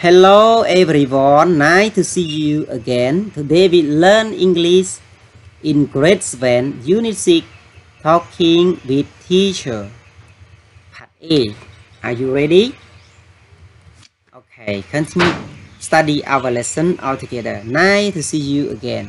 Hello everyone, nice to see you again. Today we learn English in grade 7, Unit 6, Talking with Teacher. Part A. Are you ready? Okay, continue study our lesson all together. Nice to see you again.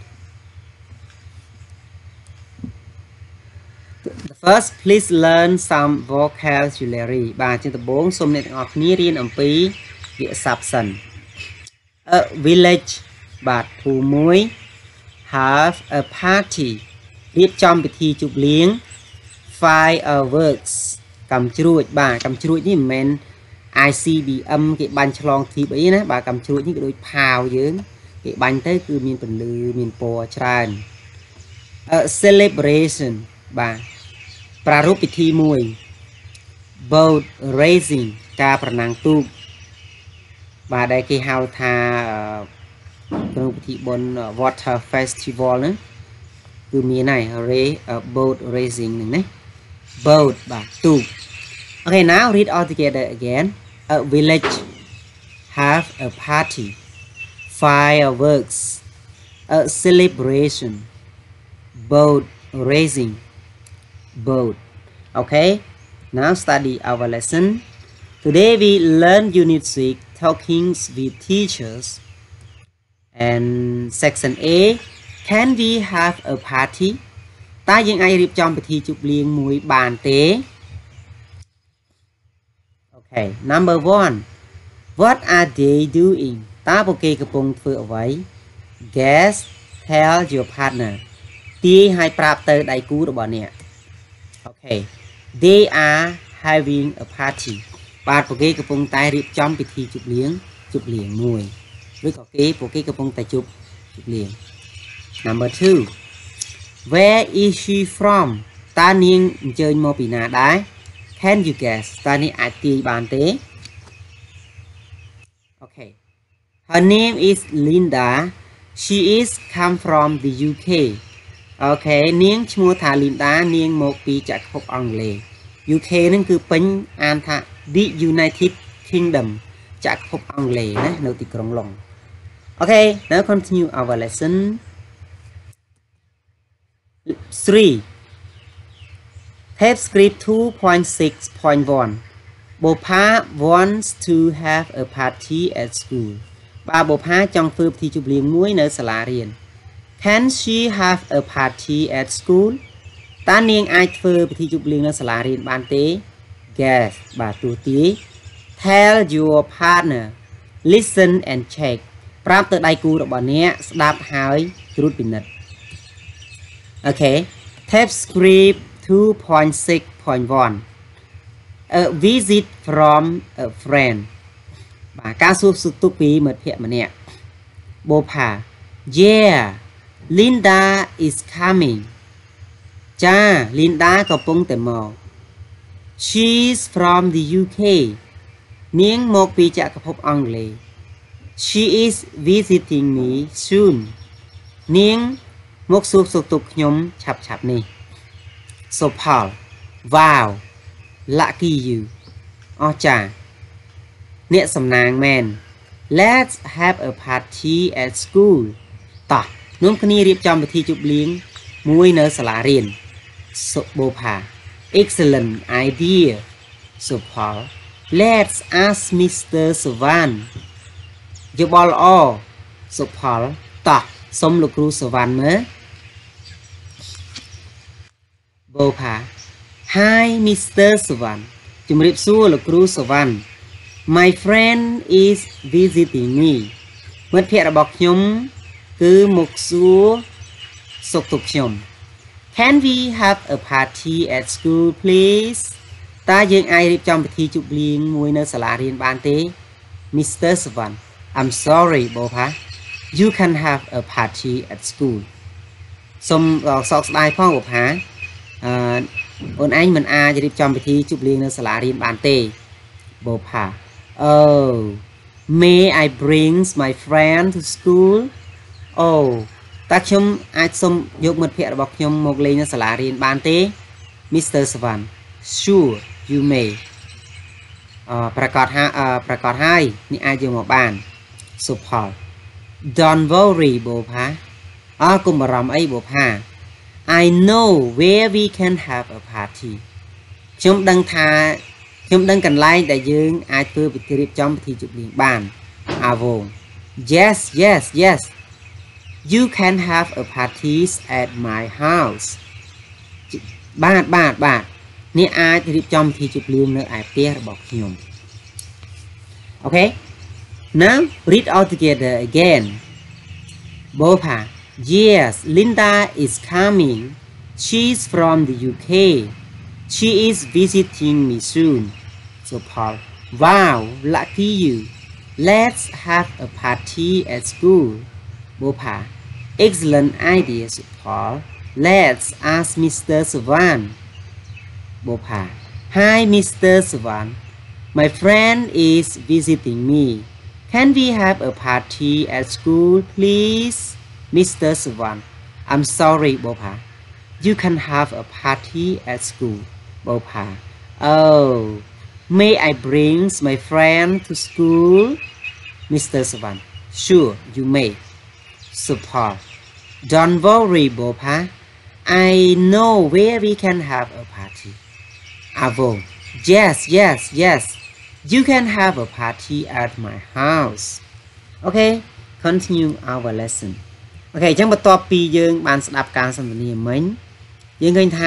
First, please learn some vocabulary. Bà trên tập 4 សូមអ្នកទាំងអស់គ្នារៀនអំពីពាក្យសព្ទសិន A village បាទភូមិមួយ have a party រៀបចំពិធីជប់លៀង fireworks កាំជ្រួចបាទកាំជ្រួចនេះមិនមែន ICBM គេបាញ់ឆ្លងធីបអីណាបាទកាំជ្រួចនេះក៏ដូចផាវយើងគេបាញ់ទៅគឺមានពន្លឺមានពណ៌ច្រើន A celebration បាទប្រារព្ធពិធីមួយ boat racing ការប្រណាំងទូកបាទដែលគេហៅថាក្នុងពិធីបុណ្យ water festival ហ្នឹងគឺមានហើយ boat racing ហ្នឹងណា boat បាទទូក Okay, now read all together again. A village have a party, fireworks, a celebration, boat racing, boat. Okay, now study our lesson. Today we learn Unit 6, Talking with Teachers. And Section A, can we have a party? តើយើងអាចរៀបចំពិធីជប់លៀងមួយបានទេ Okay, number 1. What are they doing? តើពួកគេកំពុងធ្វើអ្វី Guess, tell your partner. ទាយឲ្យប្រាប់ទៅដៃគូរបស់អ្នក Okay, they are having a party. បាទពួកគេកំពុងតែរៀបចំពិធីជប់លៀងមួយឬក៏ពួកគេកំពុងតែជប់លៀង Number 2. Where is she from? តើនាងអញ្ជើញមកពីណាដែរ Can you guess? តើនេះអាចទាយបានទេ Okay. Her name is Linda. She is come from the UK. Okay, នាងឈ្មោះថា Linda នាងមកពីចក្រភពអង់គ្លេស UK ហ្នឹងគឺពេញអានថា The United Kingdom ចក្រភពអង់គ្លេសណានៅទីក្រុងឡុង Okay, now continue our lesson. 3. Tape script 2.6.1 Bopa wants to have a party at school បាទ Bopa ចង់ធ្វើពិធីជប់លៀងមួយនៅសាលារៀន Can she have a party at school តើនាងអាចធ្វើពិធីជប់លៀងនៅសាលារៀនបានទេ Guess បាទទូទាយ Tell your partner Listen and check ប្រាប់ទៅដៃគូរបស់អ្នកស្ដាប់ហើយត្រួតពិនិត្យ Okay, tape script 2.6.1 A visit from a friend បាទការសួរសុខទុក្ខពីមិត្តភក្តិម្នាក់ Bopa Yeah Linda is coming ចា Linda កំពុងតែមក She's from the UK នាងមកពីចក្រភពអង់គ្លេស She is visiting me soon នាងមកសួរសុខទុក្ខខ្ញុំឆាប់នេះ So Paul Wow Lucky you អស្ចារ្យអ្នកសំណាងមែន Let's have a party at school តោះនាំគ្នារៀបចំពិធីជប់លៀងមួយនៅសាលារៀន So Bopa Excellent idea So Paul Let's ask Mr. Savan យោបល់ល្អ So Paul តោះសុំលោកគ្រូសវណ្ណមើល Bopa Hi Mr. Savan ជំរាបសួរលោកគ្រូសវណ្ណ My friend is visiting me មិត្តភក្តិរបស់ខ្ញុំគឺមកសួរសុខទុក្ខខ្ញុំ Can we have a party at school please តើយើងអាចរៀបចំពិធីជប់លៀងមួយនៅសាលារៀនបានទេ Mr. Savan I'm sorry Bopa You can have a party at school សូមសោកស្ដាយផង Bopa អូនឯងមិនអាចរៀបចំពិធីជប់លៀងនៅសាលារៀនបានទេ Bopa Oh May I bring my friend to school Oh តើខ្ញុំអាចសុំយកមិត្តភក្តិរបស់ខ្ញុំមកលេងនៅសាលារៀនបានទេ Mr. Savan Sure you may ประกอบให้นี่อาจจะมาบ้านสุภาพ don't worry โบพากุมบารมไอโบพา I know where we can have a party ខ្ញុំ ដឹងកន្លែងដែលយើងអាចធ្វើពិធីរៀបចំពិធីជប់លៀងបានអាវង yes you can have a parties at my house បាទនេះអាចរៀបចំពិធីជប់លៀងនៅឯផ្ទះរបស់ខ្ញុំ Okay now read all together again Bopa yes Linda is coming she's from the UK she is visiting me soon So Paul wow lucky you let's have a party at school Bopa excellent idea So Paul let's ask Mr. Swan Bopa hi Mr. Swan my friend is visiting me can we have a party at school please Mr. Swan I'm sorry Bopa you can have a party at school Bopa oh may I bring my friend to school Mr. Swan sure you may Support don't worry Bopa I know where we can have a party Avon yes you can have a party at my house Okay continue our lesson Okay អញ្ចឹងបន្ទាប់ពីយើងបានស្ដាប់ការសន្ទនាមិញយើងឃើញថា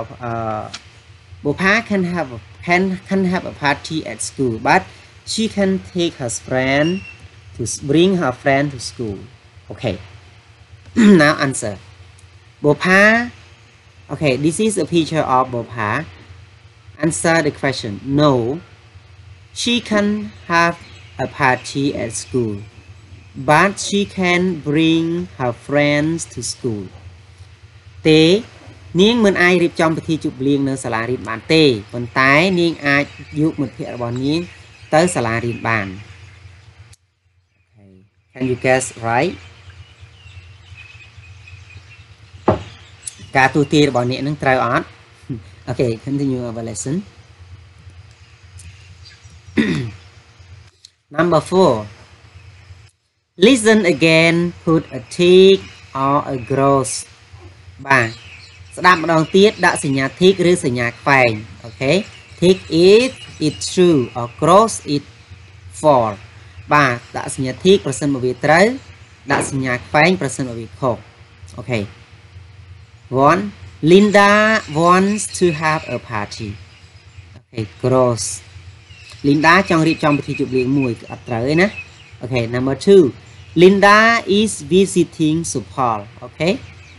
Bopa can have a party at school but she can take her friend to bring her friend to school Okay now answer Bopa Okay this is a picture of Bopa Answer the question no she can have a party at school but she can bring her friends to school ទេនាងមិនអាចរៀបចំពិធីជប់លៀងនៅសាលារៀនបានទេប៉ុន្តែនាងអាចយកមិត្តភ័ក្តិរបស់នាងទៅសាលារៀនបាន Okay can you guess right ការទូទាយរបស់អ្នកនឹងត្រូវអត់ Okay continue our lesson Number 4 Listen again put a tick or a cross បាទស្ដាប់ម្ដងទៀតដាក់សញ្ញា tick ឬសញ្ញាខ្វែង Okay tick it true or cross it false បាទដាក់សញ្ញា tick ប្រសិនបើវាត្រូវដាក់សញ្ញាខ្វែងប្រសិនបើវាខុស Okay 1 Linda wants to have a party Okay cross Linda ចង់រៀបចំពិធីជប់លៀងមួយគឺអត់ត្រូវទេណា Okay number 2 Linda is visiting Supal Okay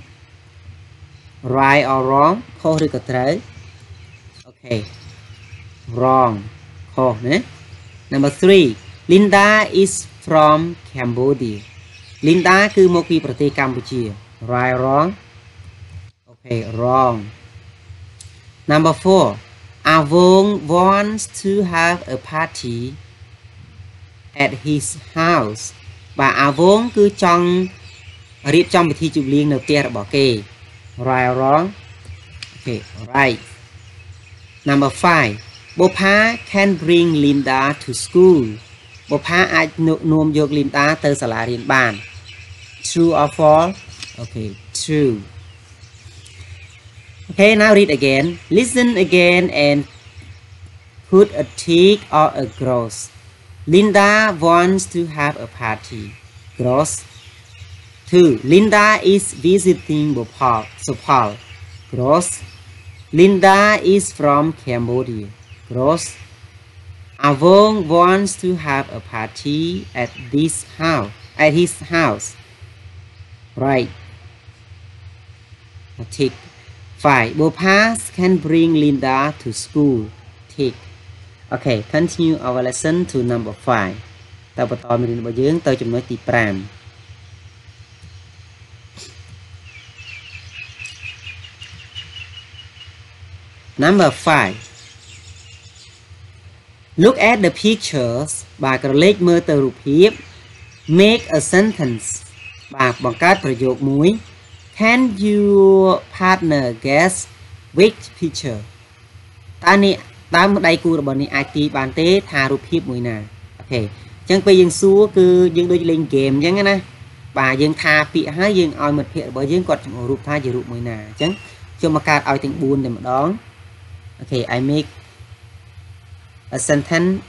Right or wrong ខុសឬក៏ត្រូវ Okay wrong ខុសណា Number 3 Linda is from Cambodia Linda គឺមកពីប្រទេសកម្ពុជា Right or wrong Okay wrong Number 4 Avong wants to have a party at his house បាទ Avong គឺចង់រៀបចំពិធីជប់លៀងនៅផ្ទះរបស់គេ Right or wrong Okay right Number 5 Bopa can bring Linda to school Bopa អាចនាំយក Linda ទៅសាលារៀនបាន True or false Okay true Okay now read again listen again and put a tick or a cross Linda wants to have a party cross 2 Linda is visiting Supal cross Linda is from Cambodia cross Avong wants to have a party at his house right a tick 5 Bopa can bring Linda to school tick Okay continue our lesson to number 5 តើបន្តមេរៀនរបស់យើងទៅចំណុចទី5 Number 5 Look at the pictures បាទក្រឡេកមើលទៅរូបភាព Make a sentence បាទបង្កើតប្រយោគមួយ Can your partner guess which picture តើអ្នក tám đây cua bọn này IT bàn tế thà rụp hiếp mùi nà ok chẳng bây giờ xua cứ dương đôi lên game chẳng nè bà dương tha bị hái dương oi mật hiện bởi dương quật rụp tha gì rụp mùi nà chẳng cho mà cạt oi tiếng buồn để mà đón ok I make a sentence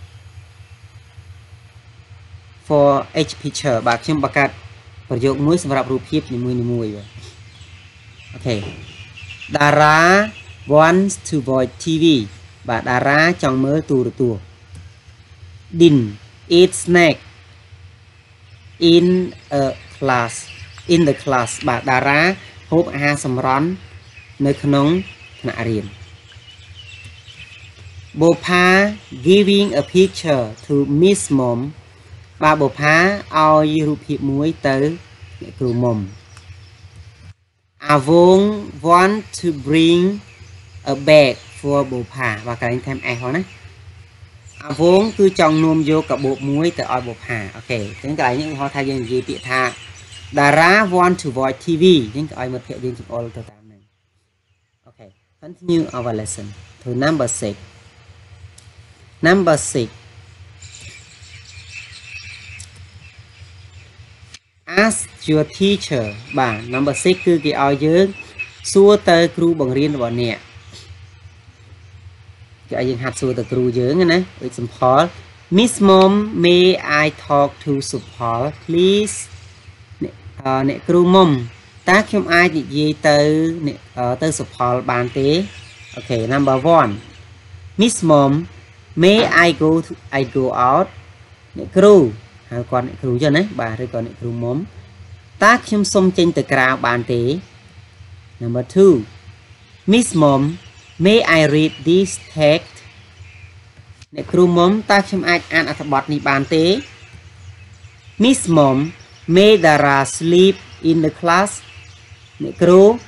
for each picture bà trong bà cạtประโยคมุ้ยสำหรับรูปภาพในมวยโอเคดารา wants to watch TV บาดาราจ้องมือตัวดิน eat snack in the class บาดาราพบอาหารสำร้อนในขนมขณะเรียนโบพา giving a picture to Miss Mom bà bộ phá aoรูปภาพมวยเตอร์ครูมอม Avon want to bring a bag for bộ phá và cái anh thêm ai họ nè Avon cứ chọn nôm vô cả bộ muối từ ao bộ phá ok những cái những họ thay những gì bị tha Dara want to watch TV những cái ai một hệ điện chụp all từ tám này ok continue our lesson to number 6 Ask your teacher บ่า number 6 คือกี่เอาเยอะซัวเตอร์ครูบังเรียนบ่เนี่ยกี่ยังหัดซัวเตอร์ครูเยอะไงนะ example Miss Mom may I talk to Supal please เนี่ยครูมอมตาเขียมไอจีเยเตอร์เนี่ยเตอร์ Supal บานเต้โอเค number 1 Miss Mom may I go out เนี่ยครูcòn lại cừu cho đấy bà rồi còn lại cừu móm tác trong sông trên từ cào bàn tế number 2 Miss Mom may I read this text lại cừu móm tác trong ai ăn ở bọt ní bàn tế Miss Mom may Dara sleep in the class lại cừu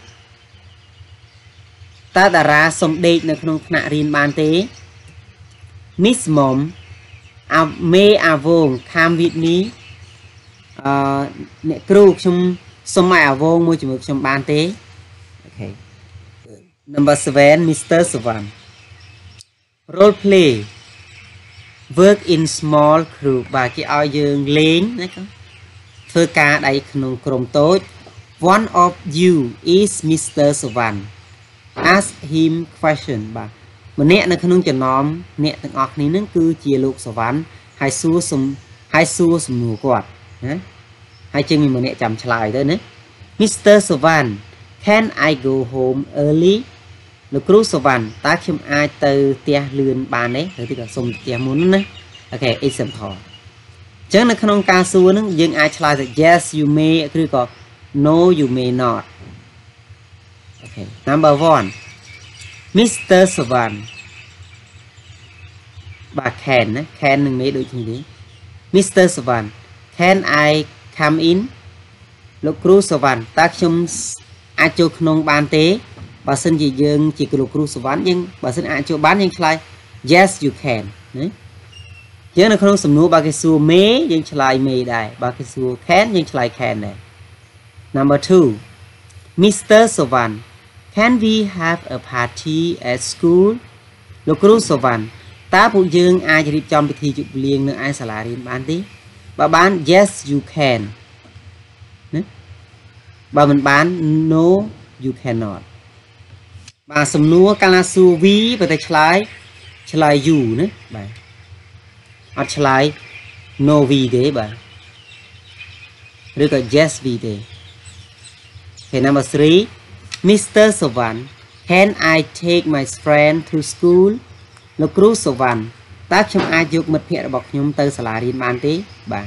ta Dara sông đây là không nạ riêng bàn tế Miss Mom may Avon come with me เนี่ยครูชมสมัย Avon มวยจมูกชมบานเต้ okay number 7 Mr. Swan role play work in small group bà chỉเอาយើងលេងนะครับធ្វើការដៃក្នុងក្រុមតូច one of you is Mr. Swan ask him question បាទម្នាក់នៅក្នុងចំណោមអ្នកទាំងអស់គ្នានឹងគឺជាលោកសវណ្ណហើយសួរសំណួរគាត់ណាហើយជាងមានម្នាក់ចាំឆ្លើយទៅណា Mr. Savan can I go home early លោកគ្រូសវណ្ណតើខ្ញុំអាចទៅផ្ទះលឿនបានទេឬក៏សុំផ្ទះមុនណាអូខេ example អញ្ចឹងនៅក្នុងការសួរនឹងយើងអាចឆ្លើយថា yes you may ឬក៏ no you may not អូខេ number 1 Mr. Savan bà can ណា can នឹងមេដូចគ្នា Mr. Savan can I come in លោកគ្រូសវណ្ណតើខ្ញុំអាចចូលក្នុងបានទេបើសិនជាយើងជាលោកគ្រូសវណ្ណយើងបើសិនអាចចូលបានយើងឆ្លើយ yes you can ណាយើងនៅក្នុងសំណួរបើគេសួរ may យើងឆ្លើយ may ដែរបើគេសួរ can យើងឆ្លើយ can ដែរ number 2 Mr. Savan can we have a party at school លោកគ្រូសវណ្ណតើពួកយើងអាចរៀបចំពិធីជប់លៀងនៅឯសាលារៀនបានទេបើបាន yes you can ណាបើមិនបាន no you cannot បាទសំណួរកាលណាសួរ we បើតែឆ្លើយ you ណាបាទអត់ឆ្លើយ no we ទេបាទឬក៏ yes we ទេ okay number 3 Mr. Savan can I take my friend to school លោកគ្រូសវណ្ណតើខ្ញុំអាចយកមិត្តភ័ក្តិរបស់ខ្ញុំទៅសាលារៀនបានទេបាទ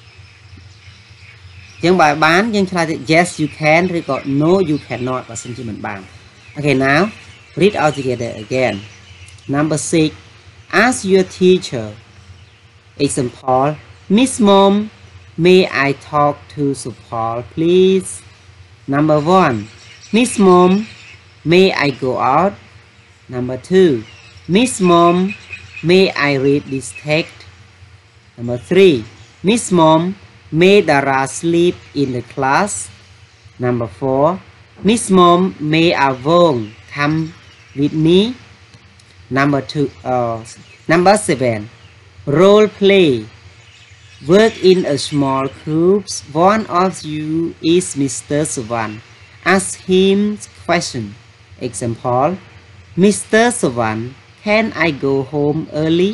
ចឹងបើបានយើងឆ្លើយទៅ yes you can ឬក៏ no you cannot បើសិនជាមិនបាន okay now read out together again number 6 ask your teacher example Miss Mom may I talk to Supal please number 1 Miss Mom may I go out number 2 Miss Mom may I read this text number 3 Miss Mom may Dara sleep in the class number 4 Miss Mom may Avon come with me Number 7 role play work in a small groups one of you is Mr. Sawan ask him question example Mr. Sawan can I go home early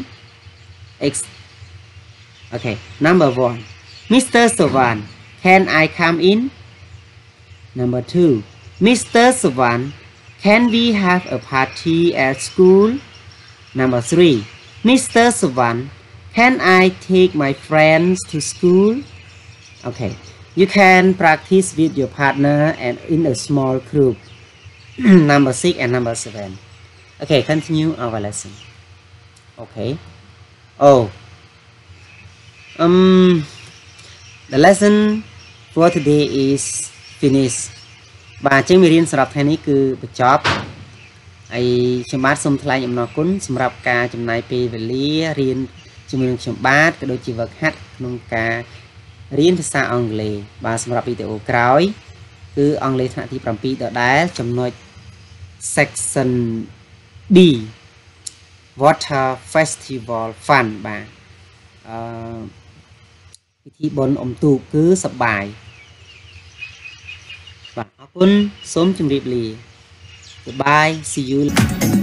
okay number 1 Mr. Sawan can I come in number 2 Mr. Sawan can we have a party at school number 3 Mr. Sawan can I take my friends to school okay you can practice with your partner and in a small group number 6 and number 7 okay continue our lesson okay oh the lesson for today is finished បាទជាងមេរៀនសម្រាប់ថ្ងៃនេះគឺបញ្ចប់ហើយខ្ញុំបាទសូមថ្លែងអំណរគុណសម្រាប់ការចំណាយពេលវេលារៀនជាមួយនឹងខ្ញុំបាទក៏ដូចជាវឹកហាត់ក្នុងការរៀនភាសាអង់គ្លេសបាទសម្រាប់វីដេអូក្រោយគឺអង់គ្លេសថ្នាក់ទី7ដដែលចំណុច section D water festival fun បាទពិធីបុណ្យអុំទូកគឺសប្បាយបាទអរគុណសូមជម្រាបលា Goodbye see you